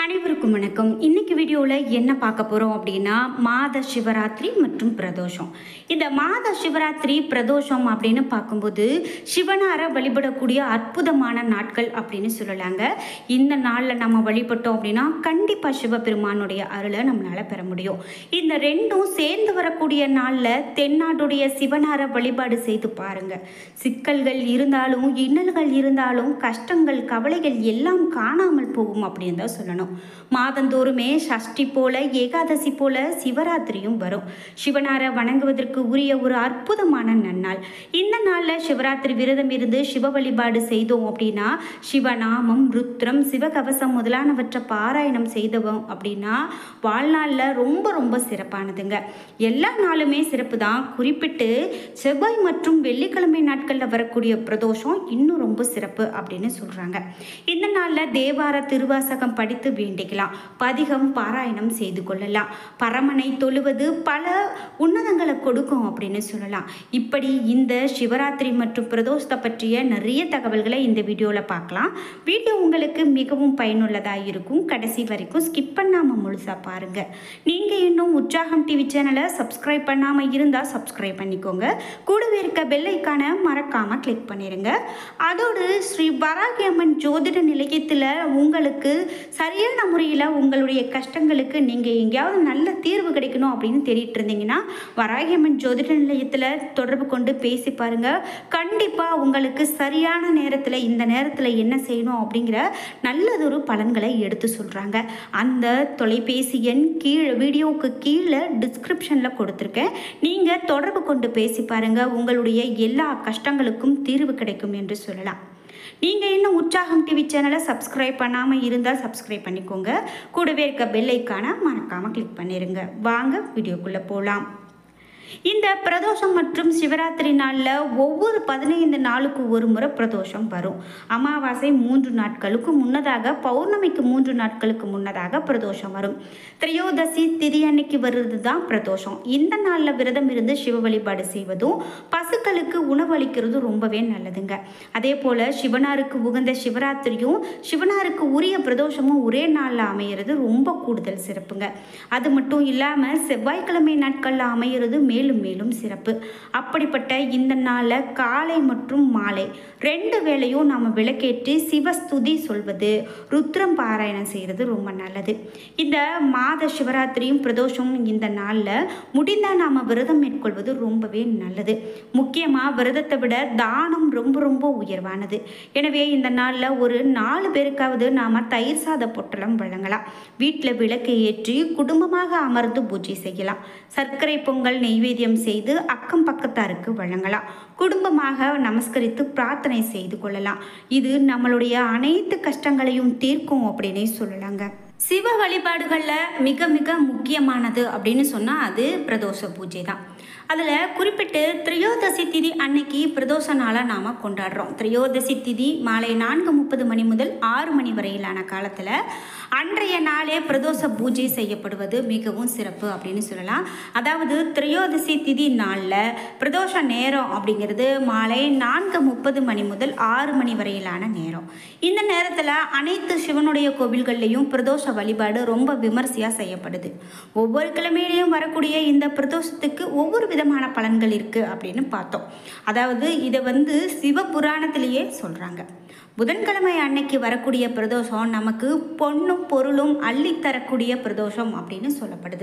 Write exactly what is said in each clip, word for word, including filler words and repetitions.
அனைவருக்கும் வணக்கம். இன்னைக்கு வீடியோவில் என்ன பார்க்க போகிறோம் அப்படின்னா மாத சிவராத்திரி மற்றும் பிரதோஷம். இந்த மாத சிவராத்திரி பிரதோஷம் அப்படின்னு பார்க்கும்போது சிவனாரை வழிபடக்கூடிய அற்புதமான நாட்கள் அப்படின்னு சொல்லலாங்க. இந்த நாளில் நம்ம வழிபட்டோம் அப்படின்னா கண்டிப்பாக சிவபெருமானுடைய அருளை நம்மளால் பெற முடியும். இந்த ரெண்டும் சேர்ந்து வரக்கூடிய நாளில் தென்னாடுடைய சிவனாரை வழிபாடு செய்து பாருங்க. சிக்கல்கள் இருந்தாலும் இன்னல்கள் இருந்தாலும் கஷ்டங்கள் கவலைகள் எல்லாம் காணாமல் போகும் அப்படின்னு தான் சொல்லணும். மாதந்தோறுமே சஷ்டி போல ஏகாதசி போல சிவராத்திரியும் வரும். சிவனாரை வணங்குவதற்கு உரிய ஒரு அற்புதமான நன்னாள். இந்த நாளில் சிவராத்திரி விரதம் இருந்து சிவ வழிபாடு செய்தோம் அப்படின்னா சிவநாமம் ருத்ரம் சிவகவசம் முதலானவற்றை பாராயணம் செய்தோம் அப்படின்னா வாழ்நாளில் ரொம்ப ரொம்ப சிறப்பானதுங்க. எல்லா நாளுமே சிறப்பு தான். குறிப்பிட்டு செவ்வாய் மற்றும் வெள்ளிக்கிழமை நாட்களில் வரக்கூடிய பிரதோஷம் இன்னும் ரொம்ப சிறப்பு அப்படின்னு சொல்கிறாங்க. இந்த நாளில் தேவார திருவாசகம் படித்து வேண்டிக்கலாம். பதிகம் பாராயணம் செய்து கொள்ளலாம். பரமனை தொழுவது பல உன்னதங்களை கொடுக்கும் அப்படின்னு சொல்லலாம். இப்படி இந்த சிவராத்திரி மற்றும் பிரதோஷத்தை பற்றிய நிறைய தகவல்களை இந்த வீடியோவில் பார்க்கலாம். வீடியோ உங்களுக்கு மிகவும் பயனுள்ளதாக இருக்கும். கடைசி வரைக்கும் ஸ்கிப் பண்ணாமல் முழுசாக பாருங்கள். நீங்கள் இன்னும் உற்சாகம் டிவி சேனலை சப்ஸ்கிரைப் பண்ணாமல் இருந்தால் சப்ஸ்கிரைப் பண்ணிக்கோங்க. கூடவே இருக்க பெல் ஐக்கானை மறக்காமல் கிளிக் பண்ணிடுங்க. அதோடு ஸ்ரீ வராகி அம்மன் ஜோதிட நிலையத்தில் உங்களுக்கு சரியான முறையில் உங்களுடைய கஷ்டங்களுக்கு நீங்கள் எங்கேயாவது நல்ல தீர்வு கிடைக்கணும் அப்படின்னு தேடிட்டு இருந்தீங்கன்னா வராகி அம்மன் ஜோதிட நிலையத்தில் தொடர்பு கொண்டு பேசி பாருங்கள். கண்டிப்பாக உங்களுக்கு சரியான நேரத்தில் இந்த நேரத்தில் என்ன செய்யணும் அப்படிங்கிற நல்லதொரு பலன்களை எடுத்து சொல்கிறாங்க. அந்த தொலைபேசி எண் கீழே வீடியோவுக்கு கீழே டிஸ்கிரிப்ஷனில் கொடுத்துருக்கேன். நீங்கள் தொடர்பு கொண்டு பேசி பாருங்கள். உங்களுடைய எல்லா கஷ்டங்களுக்கும் தீர்வு கிடைக்கும் என்று சொல்லலாம். நீங்கள் இன்னும் உற்சாகம் டிவி சேனலை சப்ஸ்கிரைப் பண்ணாமல் இருந்தால் சப்ஸ்கிரைப் பண்ணிக்கோங்க. கூடவே இருக்க பெல் ஐக்கானை மறக்காமல் கிளிக் பண்ணிடுங்க. வாங்க வீடியோக்குள்ளே போகலாம். இந்த பிரதோஷம் மற்றும் சிவராத்திரி நாளில் ஒவ்வொரு பதினைந்து நாளுக்கு ஒரு முறை பிரதோஷம் வரும். அமாவாசை மூன்று நாட்களுக்கு முன்னதாக பௌர்ணமிக்கு மூன்று நாட்களுக்கு முன்னதாக பிரதோஷம் வரும். திரையோதசி திதி அன்னைக்கு வருது தான் பிரதோஷம். இந்த நாளில் விரதம் இருந்து சிவ வழிபாடு செய்வதும் பசுக்களுக்கு உணவு அளிக்கிறதும் ரொம்பவே நல்லதுங்க. அதே போல் சிவனாருக்கு உகந்த சிவராத்திரியும் சிவனாருக்கு உரிய பிரதோஷமும் ஒரே நாளில் அமையிறது ரொம்ப கூடுதல் சிறப்புங்க. அது மட்டும் இல்லாமல் செவ்வாய்க்கிழமை நாட்களில் அமையிறது மேலும் மேலும் சிறப்பு. அப்படிப்பட்ட இந்த நாளில் காலை மற்றும் மாலை ரெண்டு வேளையும் நாம் விளக்கேற்றி சிவஸ்துதி சொல்வது ருத்ரம் பாராயணம் செய்கிறது ரொம்ப நல்லது. இந்த மாத சிவராத்திரியும் பிரதோஷமும் இந்த நாளில் முடிந்தால் நாம் விரதம் மேற்கொள்வது ரொம்பவே நல்லது. முக்கியமாக விரதத்தை விட தானம் ரொம்ப ரொம்ப உயர்வானது. எனவே இந்த நாளில் ஒரு நாலு பேருக்காவது நாம் தயிர் சாத பொட்டலம் வழங்கலாம். வீட்டில் விளக்கு ஏற்றி குடும்பமாக அமர்ந்து பூஜை செய்யலாம். சர்க்கரை பொங்கல் நெய்வேத்தியம் செய்து அக்கம் பக்கத்தாருக்கு வழங்கலாம். குடும்பமாக நமஸ்கரித்து பிரார்த்தனை செய்து கொள்ளலாம். இது நம்மளுடைய அனைத்து கஷ்டங்களையும் தீர்க்கும் அப்படின்னே சொல்லலாங்க. சிவ வழிபாடுகளில் மிக மிக முக்கியமானது அப்படின்னு சொன்னால் அது பிரதோஷ பூஜை தான். அதில் குறிப்பிட்டு திரையோதசி திதி அன்னைக்கு பிரதோஷ நாளை நாம் கொண்டாடுறோம். திரையோதசி திதி மாலை நான்கு முப்பது மணி முதல் ஆறு மணி வரையிலான காலத்தில் அன்றைய நாளே பிரதோஷ பூஜை செய்யப்படுவது மிகவும் சிறப்பு அப்படின்னு சொல்லலாம். அதாவது திரையோதசி திதி நாளில் பிரதோஷ நேரம் அப்படிங்கிறது மாலை நான்கு முப்பது மணி முதல் ஆறு மணி வரையிலான நேரம். இந்த நேரத்தில் அனைத்து சிவனுடைய கோவில்கள்லையும் பிரதோஷ வழிபாடு ரொம்ப விமர்சையாக செய்யப்படுது. ஒவ்வொரு கிழமையிலையும் வரக்கூடிய இந்த பிரதோஷத்துக்கு ஒவ்வொரு விதமான பலன்கள் இருக்குது அப்படின்னு பார்த்தோம். அதாவது இதை வந்து சிவபுராணத்திலேயே சொல்கிறாங்க. புதன்கிழமை அன்னைக்கு வரக்கூடிய பிரதோஷம் நமக்கு பொன்னும் பொருளும் அள்ளித்தரக்கூடிய பிரதோஷம் அப்படின்னு சொல்லப்படுது.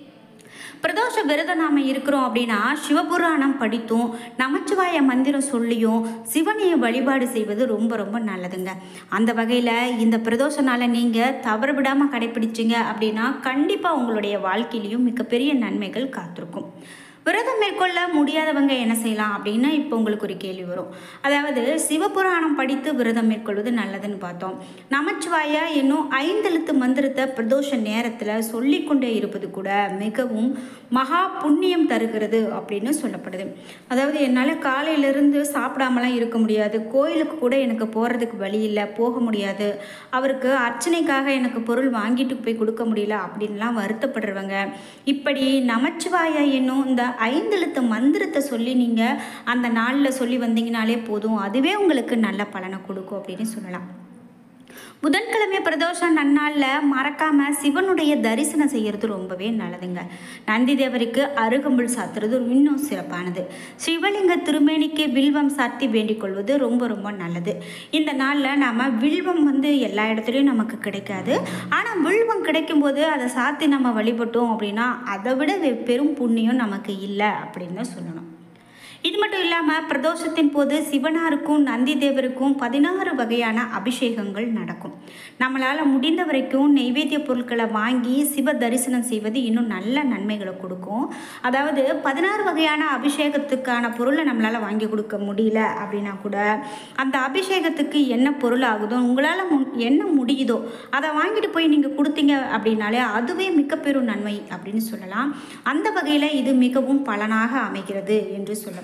பிரதோஷ விரதம் நாம் இருக்கிறோம் அப்படின்னா சிவபுராணம் படித்தும் நமச்சிவாய மந்திரம் சொல்லியும் சிவனையை வழிபாடு செய்வது ரொம்ப ரொம்ப நல்லதுங்க. அந்த வகையில் இந்த பிரதோஷ நாளை நீங்கள் தவறு விடாமல் கடைப்பிடிச்சிங்க அப்படின்னா கண்டிப்பாக உங்களுடைய வாழ்க்கையிலையும் மிகப்பெரிய நன்மைகள் காத்திருக்கும். விரதம் மேற்கொள்ள முடியாதவங்க என்ன செய்யலாம் அப்படின்னு இப்போ உங்களுக்கு ஒரு கேள்வி வரும். அதாவது சிவபுராணம் படித்து விரதம் மேற்கொள்வது நல்லதுன்னு பார்த்தோம். நமச்சிவாய இன்னும் ஐந்தெழுத்து மந்திரத்தை பிரதோஷ நேரத்தில் சொல்லிக்கொண்டே இருப்பது கூட மிகவும் மகா புண்ணியம் தருகிறது அப்படின்னு சொல்லப்படுது. அதாவது என்னால் காலையிலேருந்து சாப்பிடாமலாம் இருக்க முடியாது, கோயிலுக்கு கூட எனக்கு போகிறதுக்கு வழி இல்லை, போக முடியாது, அவருக்கு அர்ச்சனைக்காக எனக்கு பொருள் வாங்கிட்டு போய் கொடுக்க முடியல அப்படின்லாம் வருத்தப்படுறவங்க இப்படி நமச்சிவாய என்னும் இந்த ஐந்தெழுத்து மந்திரத்தை சொல்லி நீங்கள் அந்த நாளில் சொல்லி வந்தீங்கனாலே போதும், அதுவே உங்களுக்கு நல்ல பலனை கொடுக்கும் அப்படின்னு சொல்லலாம். புதன்கிழமை பிரதோஷம் நன்னாளில் மறக்காமல் சிவனுடைய தரிசனம் செய்கிறது ரொம்பவே நல்லதுங்க. நந்தி தேவருக்கு அருகம்புல் சாத்துறது இன்னும் சிறப்பானது. சிவலிங்க திருமேனிக்கு வில்வம் சாத்தி வேண்டிக் கொள்வது ரொம்ப ரொம்ப நல்லது. இந்த நாளில் நாம் வில்வம் வந்து எல்லா இடத்துலையும் நமக்கு கிடைக்காது. ஆனால் வில்வம் கிடைக்கும்போது அதை சாத்தி நம்ம வழிபட்டோம் அப்படின்னா அதை விட பெரும் புண்ணியம் நமக்கு இல்லை அப்படின்னு தான் சொல்லணும். இது மட்டும் இல்லாமல் பிரதோஷத்தின் போது சிவனாருக்கும் நந்தி தேவருக்கும் பதினாறு வகையான அபிஷேகங்கள் நடக்கும். நம்மளால் முடிந்த வரைக்கும் நெய்வேத்திய பொருட்களை வாங்கி சிவ தரிசனம் செய்வது இன்னும் நல்ல நன்மைகளை கொடுக்கும். அதாவது பதினாறு வகையான அபிஷேகத்துக்கான பொருளை நம்மளால் வாங்கி கொடுக்க முடியல அப்படின்னா கூட அந்த அபிஷேகத்துக்கு என்ன பொருள் ஆகுதோ உங்களால் மு என்ன முடியுதோ அதை வாங்கிட்டு போய் நீங்கள் கொடுத்தீங்க அப்படின்னாலே அதுவே மிக பெரும் நன்மை அப்படின்னு சொல்லலாம். அந்த வகையில் இது மிகவும் பலனாக அமைகிறது என்று சொல்லப்படுது.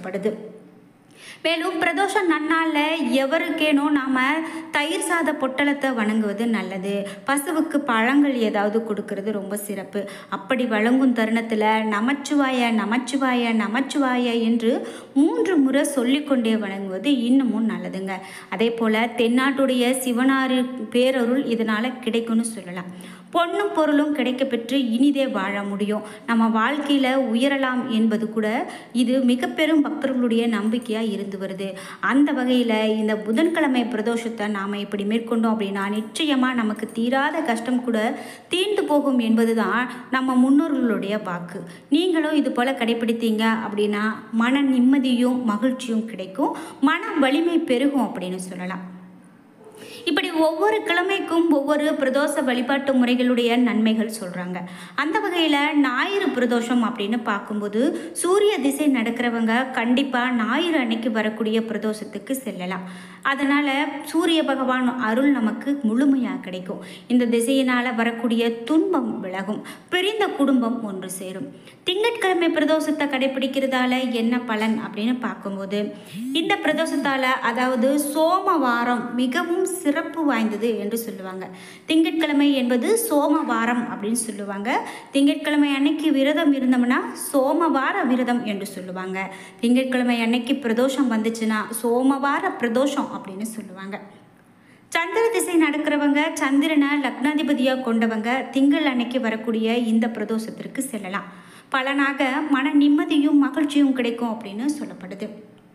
மேலும் பிரதோஷ நன்னாளில் எவருக்கேனோ நாம் தயிர் சாத பொட்டலத்தை வணங்குவது நல்லது. பசுவுக்கு பழங்கள் ஏதாவது கொடுக்கறது ரொம்ப சிறப்பு. அப்படி வழங்கும் தருணத்தில் நமச்சிவாய நமச்சிவாய நமச்சிவாய என்று மூன்று முறை சொல்லிக்கொண்டே வணங்குவது இன்னமும் நல்லதுங்க. அதே போல் தென்னாட்டுடைய சிவனாறு பேரருள் இதனால் கிடைக்கும்னு சொல்லலாம். பொண்ணும் பொருளும் கிடைக்க பெற்று இனிதே வாழ முடியும், நம்ம வாழ்க்கையில் உயரலாம் என்பது கூட இது மிக பெரும் பக்தர்களுடைய நம்பிக்கையாக இருந்து வருது. அந்த வகையில் இந்த புதன்கிழமை பிரதோஷத்தை நாம் இப்படி மேற்கொண்டோம் அப்படின்னா நிச்சயமாக நமக்கு தீராத கஷ்டம் கூட தீர்ந்து போகும் என்பது தான் நம்ம முன்னோர்களுடைய வாக்கு. நீங்களும் இது போல் கடைப்பிடித்தீங்க அப்படின்னா மன நிம்மதியும் மகிழ்ச்சியும் கிடைக்கும், மன வலிமை பெருகும் அப்படின்னு சொல்லலாம். இப்படி ஒவ்வொரு கிழமைக்கும் ஒவ்வொரு பிரதோஷ வழிபாட்டு முறைகளுடைய நன்மைகள் சொல்கிறாங்க. அந்த வகையில் ஞாயிறு பிரதோஷம் அப்படின்னு பார்க்கும்போது சூரிய திசை நடக்கிறவங்க கண்டிப்பாக ஞாயிறு அன்னைக்கு வரக்கூடிய பிரதோஷத்துக்கு செல்லலாம். அதனால் சூரிய பகவான் அருள் நமக்கு முழுமையாக கிடைக்கும். இந்த திசையினால் வரக்கூடிய துன்பம் விலகும், பிரிந்த குடும்பம் ஒன்று சேரும். திங்கட்கிழமை பிரதோஷத்தை கடைபிடிக்கிறதால என்ன பலன் அப்படின்னு பார்க்கும்போது இந்த பிரதோஷத்தால் அதாவது சோமவாரம் மிகவும் சிறப்பு வாய்ந்தது என்று சொல்லுவாங்க. திங்கட்கிழமை என்பது சோமவாரம் அப்படின்னு சொல்லுவாங்க. திங்கட்கிழமை அன்னைக்கு விரதம் இருந்தோம்னா சோமவார விரதம் என்று சொல்லுவாங்க. திங்கட்கிழமை அன்னைக்கு பிரதோஷம் வந்துச்சுன்னா சோமவார பிரதோஷம் அப்படின்னு சொல்லுவாங்க. சந்திர திசை நடக்கிறவங்க சந்திரனை லக்னாதிபதியாக கொண்டவங்க திங்கள் அன்னைக்கு வரக்கூடிய இந்த பிரதோஷத்திற்கு செல்லலாம். பலனாக மன நிம்மதியும் மகிழ்ச்சியும் கிடைக்கும் அப்படின்னு சொல்லப்படுது.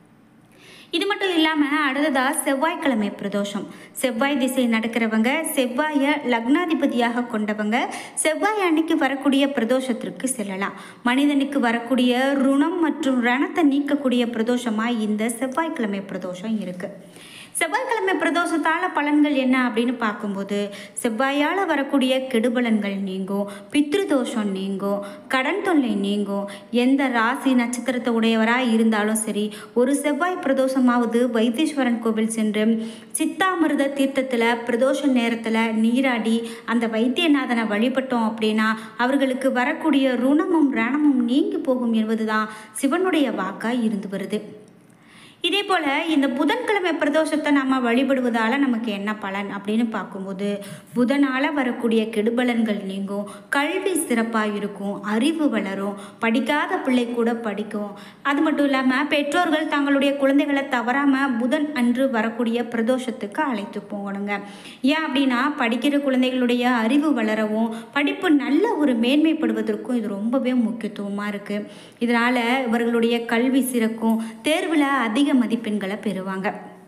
இது மட்டும் இல்லாமல் அடுத்ததாக செவ்வாய்க்கிழமை பிரதோஷம். செவ்வாய் திசை நடக்கிறவங்க செவ்வாயை லக்னாதிபதியாக கொண்டவங்க செவ்வாய் அன்னைக்கு வரக்கூடிய பிரதோஷத்திற்கு செல்லலாம். மனிதனுக்கு வரக்கூடிய ருணம் மற்றும் ரணத்தை நீக்கக்கூடிய பிரதோஷமாக இந்த செவ்வாய்க்கிழமை பிரதோஷம் இருக்குது. செவ்வாய்க்கிழமை பிரதோஷத்தால் பலன்கள் என்ன அப்படின்னு பார்க்கும்போது செவ்வாயால் வரக்கூடிய கெடுபலன்கள் நீங்கும், பித்ருதோஷம் நீங்கும், கடன் தொல்லை நீங்கும். எந்த ராசி நட்சத்திரத்தை உடையவராக இருந்தாலும் சரி ஒரு செவ்வாய் பிரதோஷமாவது வைத்தீஸ்வரன் கோவில் சென்று சித்தாமிர்த தீர்த்தத்தில் பிரதோஷ நேரத்தில் நீராடி அந்த வைத்தியநாதனை வழிபட்டோம் அப்படின்னா அவர்களுக்கு வரக்கூடிய ருணமும் ரணமும் நீங்கி போகும் என்பது தான் சிவனுடைய வாக்காக இருந்து வருது. இதே போல் இந்த புதன்கிழமை பிரதோஷத்தை நம்ம வழிபடுவதால் நமக்கு என்ன பலன் அப்படின்னு பார்க்கும்போது புதனால் வரக்கூடிய கெடுபலன்கள் நீங்கும், கல்வி சிறப்பாக இருக்கும், அறிவு வளரும், படிக்காத பிள்ளை கூட படிக்கும். அது மட்டும் இல்லாமல் பெற்றோர்கள் தங்களுடைய குழந்தைகளை தவறாமல் புதன் அன்று வரக்கூடிய பிரதோஷத்துக்கு அழைத்து போகணுங்க. ஏன் அப்படின்னா படிக்கிற குழந்தைகளுடைய அறிவு வளரவும் படிப்பு நல்ல ஒரு மேன்மைப்படுவதற்கும் இது ரொம்பவே முக்கியத்துவமாக இருக்குது. இதனால் இவர்களுடைய கல்வி சிறக்கும், தேர்வில் அதிக மதிப்பெண்களை பெறுவாங்க.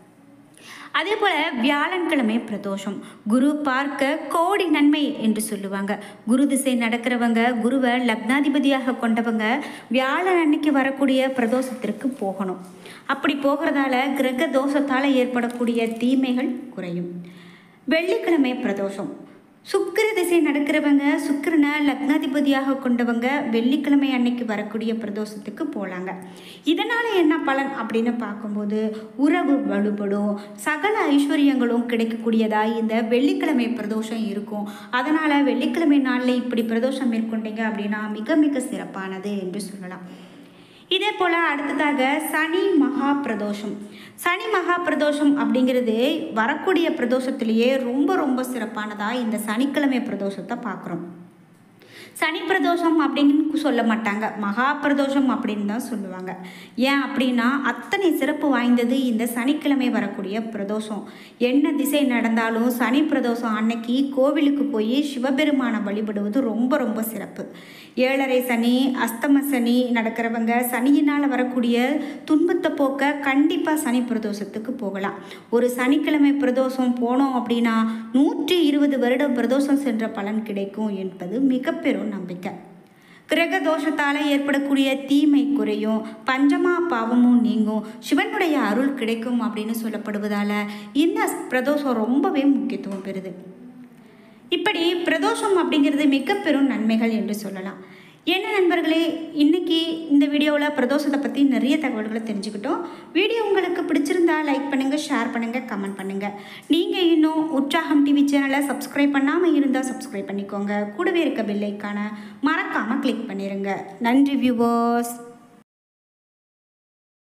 அதே போல் வியாழன்கிழமை பிரதோஷம். குரு பார்க்க கோடி நன்மை என்று சொல்லுவாங்க. குரு திசை நடக்கிறவங்க குருவை லக்னாதிபதியாக கொண்டவங்க வியாழன் அன்னைக்கு வரக்கூடிய பிரதோஷத்திற்கு போகணும். அப்படி போகிறதால கிரக தோஷத்தால் ஏற்படக்கூடிய தீமைகள் குறையும். வெள்ளிக்கிழமை பிரதோஷம். சுக்கிர திசை நடக்கிறவங்க சுக்கிரனை லக்னாதிபதியாக கொண்டவங்க வெள்ளிக்கிழமை அன்னைக்கு வரக்கூடிய பிரதோஷத்துக்கு போகலாங்க. இதனால் என்ன பலன் அப்படின்னு பார்க்கும்போது உறவு வலுப்படும், சகல ஐஸ்வர்யங்களும் கிடைக்கக்கூடியதாக இந்த வெள்ளிக்கிழமை பிரதோஷம் இருக்கும். அதனால் வெள்ளிக்கிழமை நாளில் இப்படி பிரதோஷம் மேற்கொண்டீங்க அப்படின்னா மிக மிக சிறப்பானது என்று சொல்லலாம். இதே போல் அடுத்ததாக சனி மகா பிரதோஷம். சனி மகா பிரதோஷம் அப்படிங்கிறது வரக்கூடிய பிரதோஷத்திலேயே ரொம்ப ரொம்ப சிறப்பானதாக இந்த சனிக்கிழமை பிரதோஷத்தை பார்க்குறோம். சனி பிரதோஷம் அப்படின்னு சொல்ல மாட்டாங்க, மகா பிரதோஷம் அப்படின்னு தான் சொல்லுவாங்க. ஏன் அப்படின்னா அத்தனை சிறப்பு வாய்ந்தது இந்த சனிக்கிழமை வரக்கூடிய பிரதோஷம். என்ன திசை நடந்தாலும் சனி பிரதோஷம் அன்னைக்கு கோவிலுக்கு போய் சிவபெருமானை வழிபடுவது ரொம்ப ரொம்ப சிறப்பு. ஏழரை சனி, அஸ்தம சனி நடக்கிறவங்க சனியினால் வரக்கூடிய துன்பத்தை போக்க கண்டிப்பாக சனி பிரதோஷத்துக்கு போகலாம். ஒரு சனிக்கிழமை பிரதோஷம் போனோம் அப்படின்னா நூற்றி இருபது வருடம் பிரதோஷம் சென்ற பலன் கிடைக்கும் என்பது மிக பெரும் நம்பிக்கை. கிரக தோஷத்தால் ஏற்படக்கூடிய தீமை குறையும், பஞ்சமா பாவமும் நீங்கும், சிவனுடைய அருள் கிடைக்கும் அப்படின்னு சொல்லப்படுவதால் இந்த பிரதோஷம் ரொம்பவே முக்கியத்துவம் பெறுது. இப்படி பிரதோஷம் அப்படிங்கிறது மிக பெரும் நன்மைகள் என்று சொல்லலாம். என்ன நண்பர்களே, இன்றைக்கி இந்த வீடியோவில் பிரதோஷத்தை பற்றி நிறைய தகவல்களை தெரிஞ்சுக்கிட்டோம். வீடியோ உங்களுக்கு பிடிச்சிருந்தா லைக் பண்ணுங்கள், ஷேர் பண்ணுங்கள், கமெண்ட் பண்ணுங்கள். நீங்கள் இன்னும் உற்சாகம் டிவி சேனலை சப்ஸ்கிரைப் பண்ணாமல் இருந்தால் சப்ஸ்கிரைப் பண்ணிக்கோங்க. கூடவே இருக்க பெல் ஐக்கானை மறக்காமல் கிளிக் பண்ணிடுங்க. நன்றி வியூவர்ஸ்.